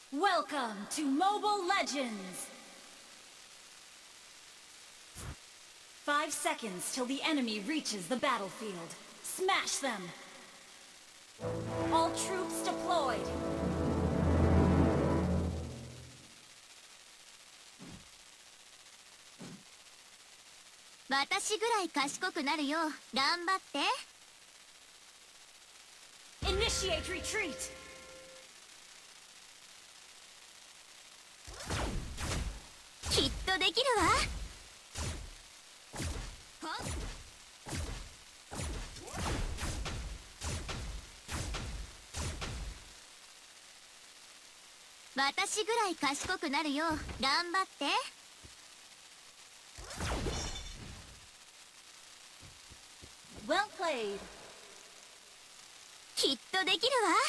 Welcome to Mobile Legends! 5 seconds till the enemy reaches the battlefield. Smash them! All troops deployed! Initiate retreat! きっとできるわ。私ぐらい賢くなるよう頑張って。 Well played! きっとできるわ。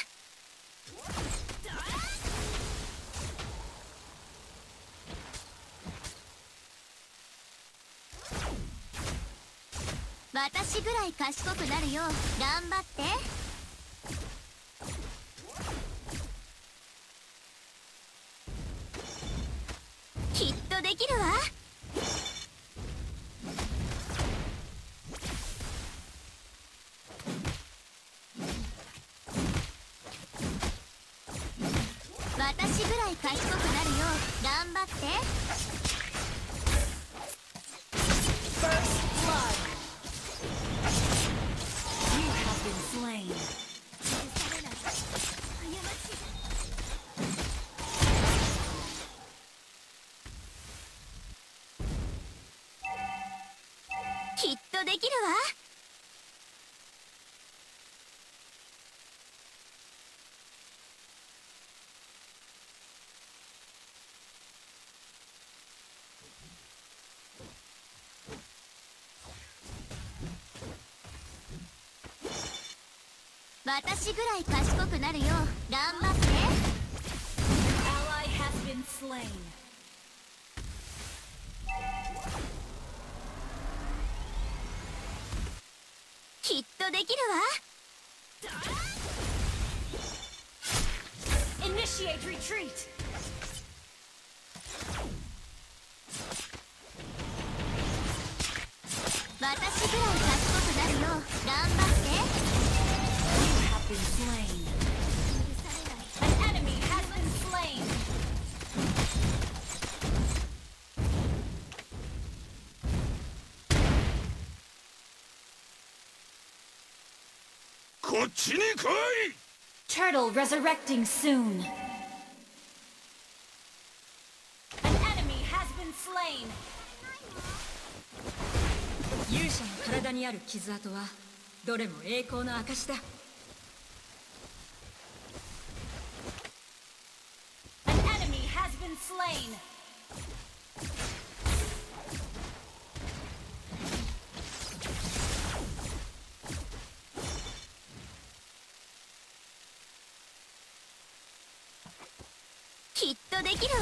私ぐらい賢くなるよう頑張って。きっとできるわ。私ぐらい賢くなるよう頑張って。 First blood! You have been slain. きっとできるわ。私ぐらい賢くなるよう頑張って。 Ally has been slain. きっとできるわ。 Initiate retreat! 私ぐらい賢くなるよう頑張って。 You have been slain. An enemy has been slain. こっちに来い。 Turtle resurrecting soon. An enemy has been slain. 勇者の体にある傷跡はどれも栄光の証だ。 An enemy has been slain. きっとできるわ。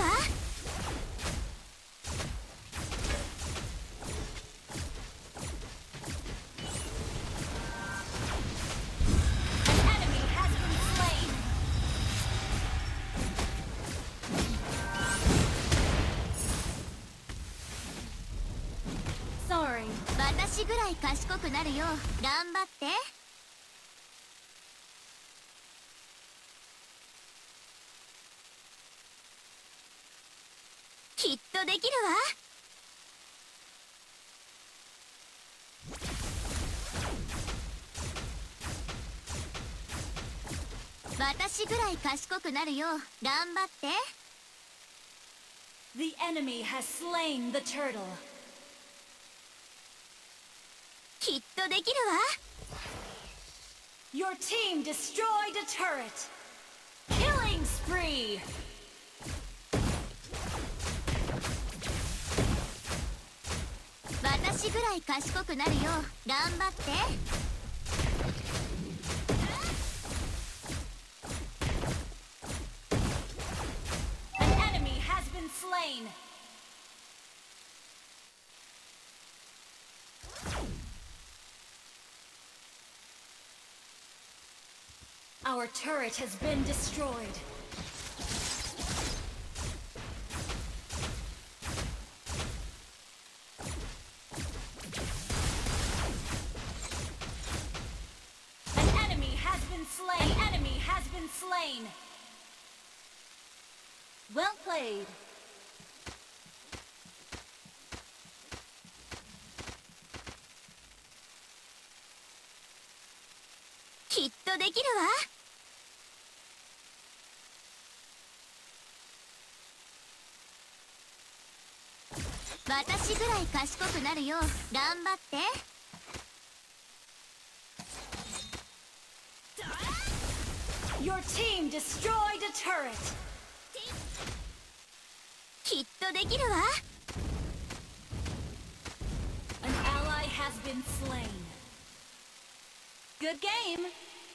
An enemy has been slain. Sorry. 私ぐらい賢くなるよう頑張って。きっとできるわ。私ぐらい賢くなるよう頑張って。 The enemy has slain the turtle. きっとできるわ。 Your team destroyed a turret. Killing spree. 私ぐらい賢くなるよう頑張って。 An enemy has been slain. Our turret has been destroyed. slain. Well played. きっとできるわ。私ぐらい賢くなるよ。頑張って。 Your team destroyed a turret. きっとできるわ。 An ally has been slain. Good game.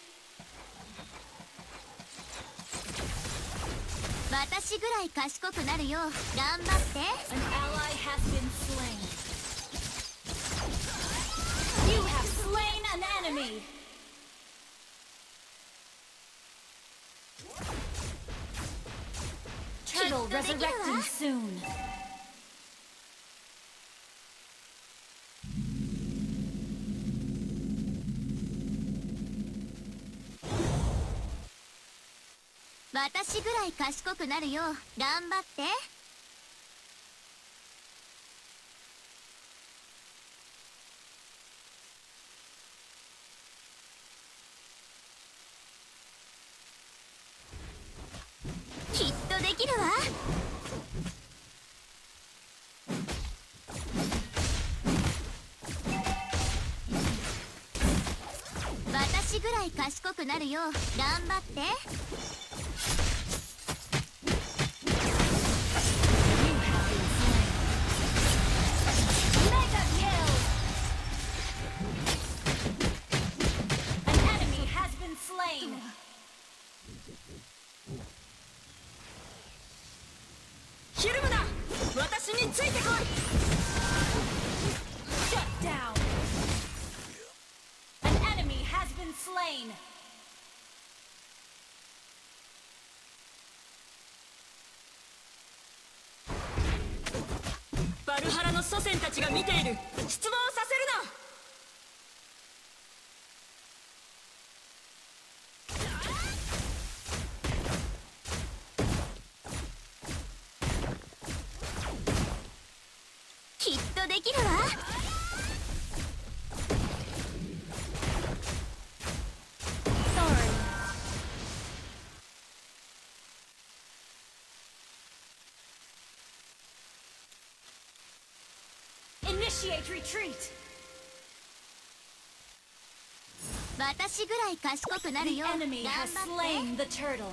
私ぐらい賢くなるよ。頑張って。 An ally has been slain. You have slain an enemy. Turtle resurrecting soon. 私ぐらい賢くなるよ。頑張って。きっとできるわ。私ぐらい賢くなるよ。頑張って。 ひるむな。私についてこい。 Shut down. An enemy has been slain. バルハラの祖先たちが見ている。失望させるな。 きっとできるわ。 Initiate retreat. 私ぐらい賢くなる The よ。 enemy 頑 has 張って。 slain the turtle.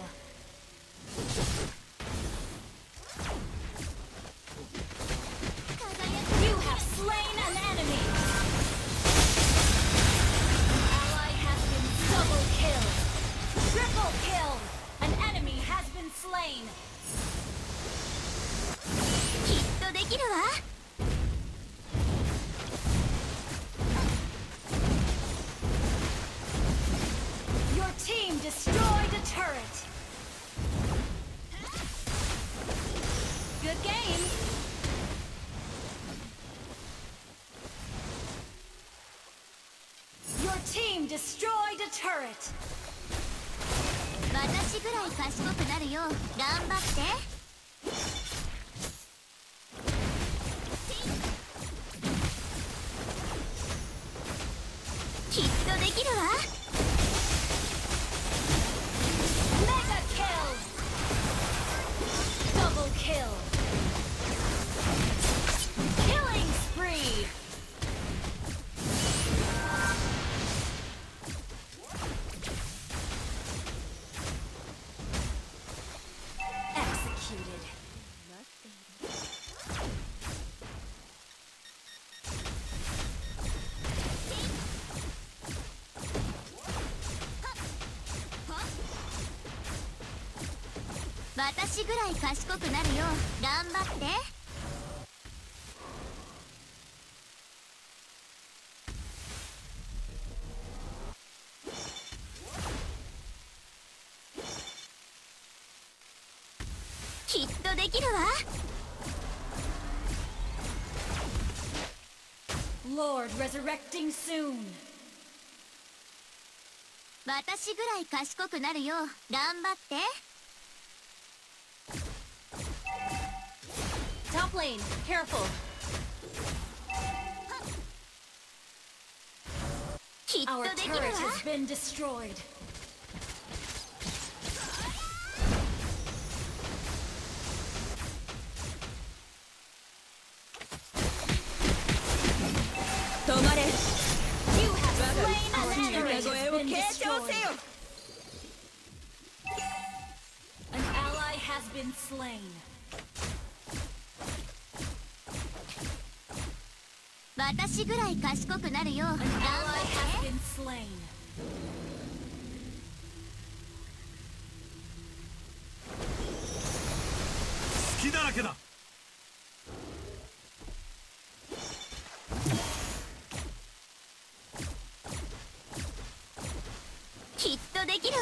You have slain an enemy. An ally has been double killed. Triple kill. An enemy has been slain. きっとできるわ。 Your team destroyed a turret. Good game. Your team destroyed a turret. 私ぐらい賢くなるよ。頑張って。きっとできるわ。 Mega kill. Double kill. Killing spree. Executed. 私ぐらい賢くなるよ。頑張って。きっとできるわ。 Lord resurrecting soon. 私ぐらい賢くなるよ。頑張って。 Top lane, careful. きっと Our できるわ。 turret has been destroyed. 止まれ。 You have slain an enemy. 歌声を継承せよ。 An ally has been slain. 私ぐらい賢くなるよ。 An 頑 ally 張 has って。 been slain. 隙だらけだ。 きっとできるわ。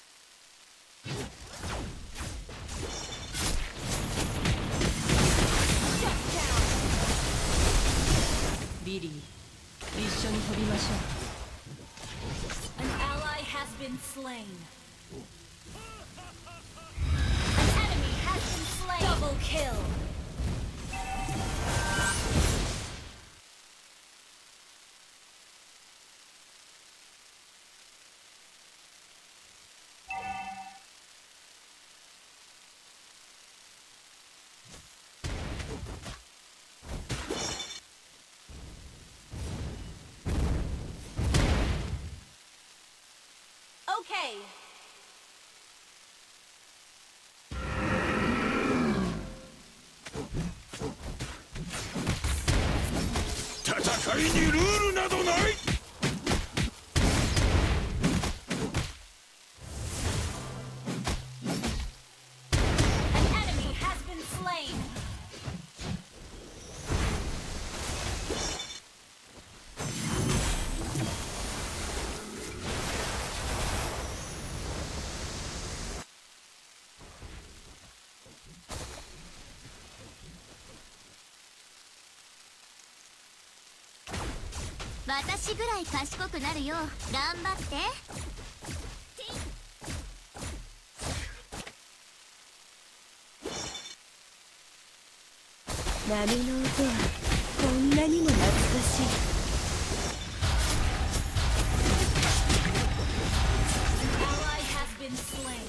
ビリー、一緒に飛びましょう。 An ally has been slain. An enemy has been slain. Double kill. 戦いにルールなどない。 An enemy has been slain. "私ぐらい賢くなるよ。頑張って。 波の音はこんなにも懐かしい。 An ally has been slain.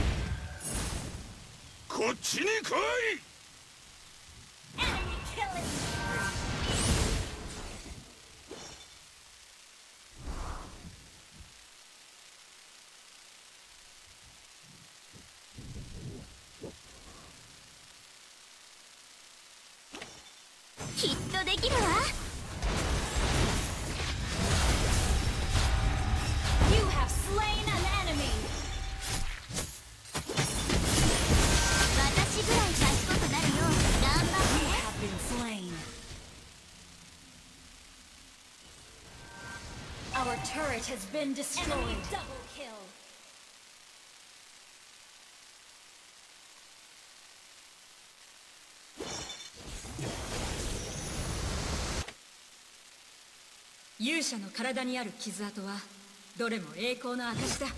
こっちに来い。 Enemy killing. きっとできるわ。 You have slain an enemy. 私ぐらい賢くなるよ。頑張 You って。 have been slain. Our turret has been destroyed. Enemy double kill. 勇者の体にある傷跡はどれも栄光の証だ。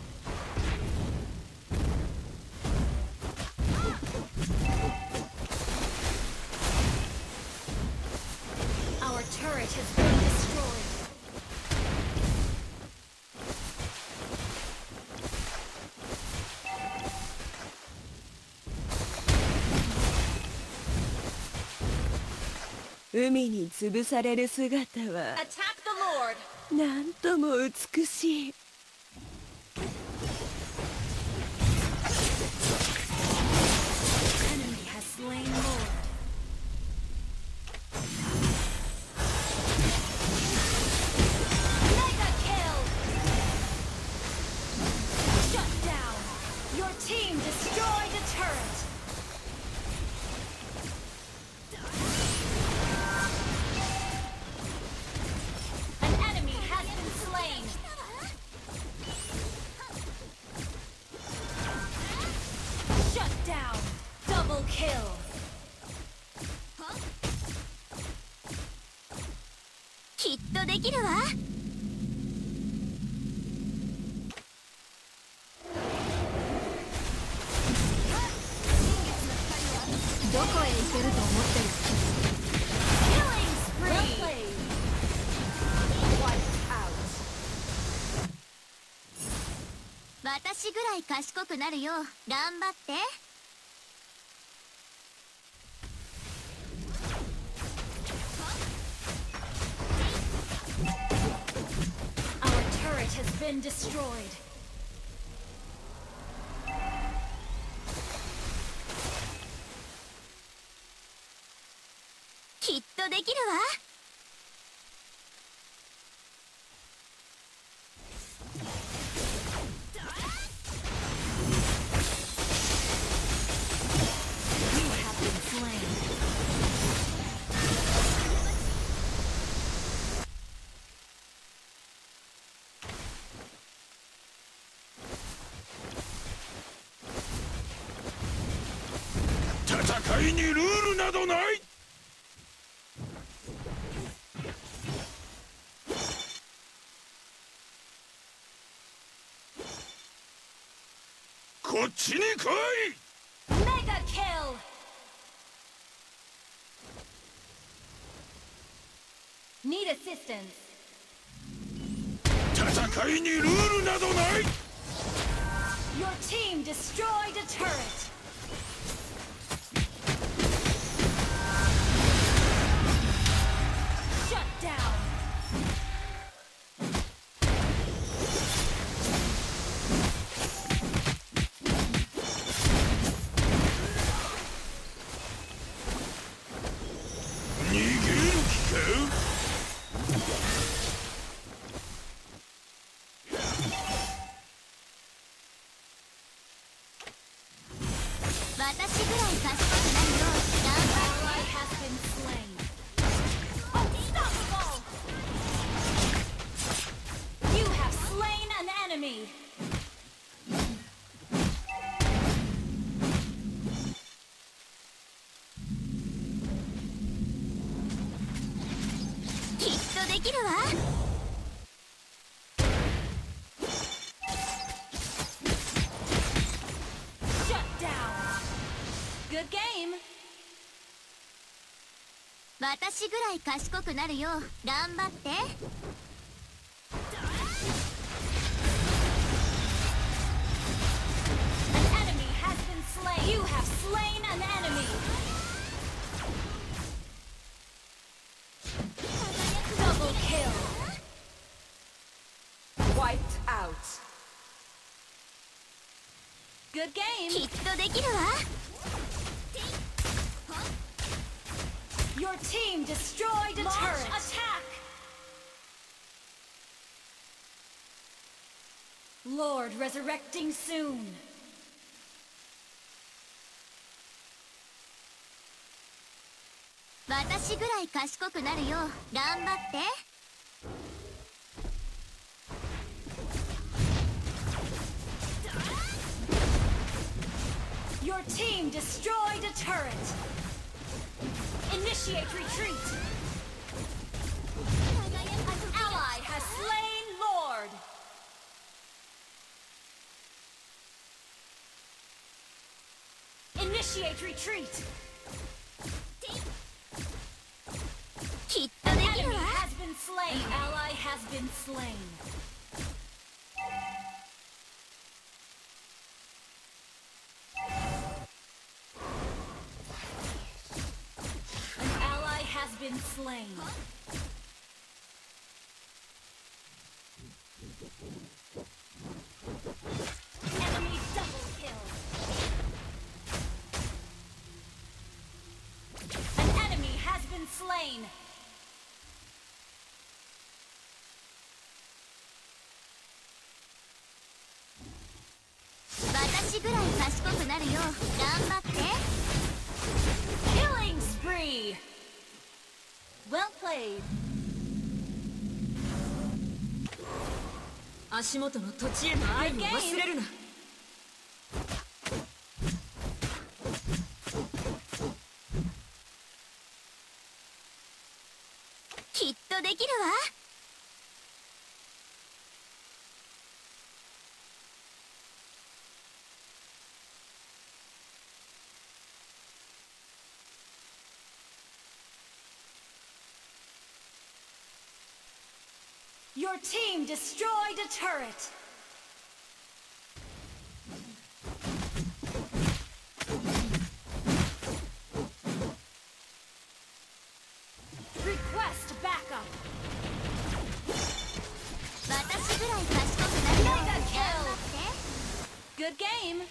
Our turret has been destroyed. 「海に潰される姿は Attack the Lord. なんとも美しい。 Enemy has slain Lord. Mega kill. Shut down. Your team destroyed a turret. An enemy has been slain. Shut down. Double kill. きっとできるわ。 どこへ行けると思ってる。 Killing spree. Well played. Wiped out. 私ぐらい賢くなるよ。頑張って。 Our turret has been destroyed. きっとできるわ。 You have been slain. 戦いにルールなどない。こっちに来い。 Mega kill. Need assistance. 戦いにルールなどない。 Your team destroyed a turret. Shut down. Ally has been slain. Unstoppable. You have slain an enemy. Shut down. Good game. 私ぐらい賢くなるよ。頑張って。 An enemy has been slain. You have slain an enemy. Double kill. Wiped out. Good き game. っとできるわ。 Your team destroyed a turret. Attack. Lord resurrecting soon. 私ぐらい賢くなるよ。頑張って。 Your team destroyed a turret. Initiate retreat. An ally has slain Lord. Initiate retreat. きっとできる Enemy わ。 has been slain. An ally has been slain. An ally has been slain. Enemy double kill. An enemy has been slain. Killing spree. Well played. 足元の土地への愛を忘れるな。 きっとできるわ。 Your team destroyed a turret. Request backup. 私ぐらい賢くなるよ。 Mega 頑 kill. 張って。 Good game.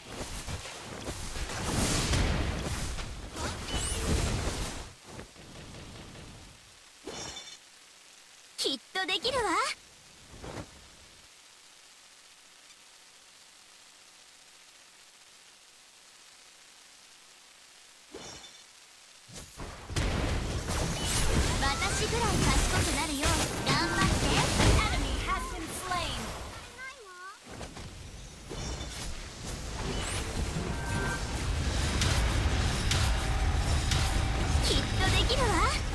きっとできるわ。私ぐらい賢くなるよ。頑張って。 An enemy has been slain. きっとできるわ。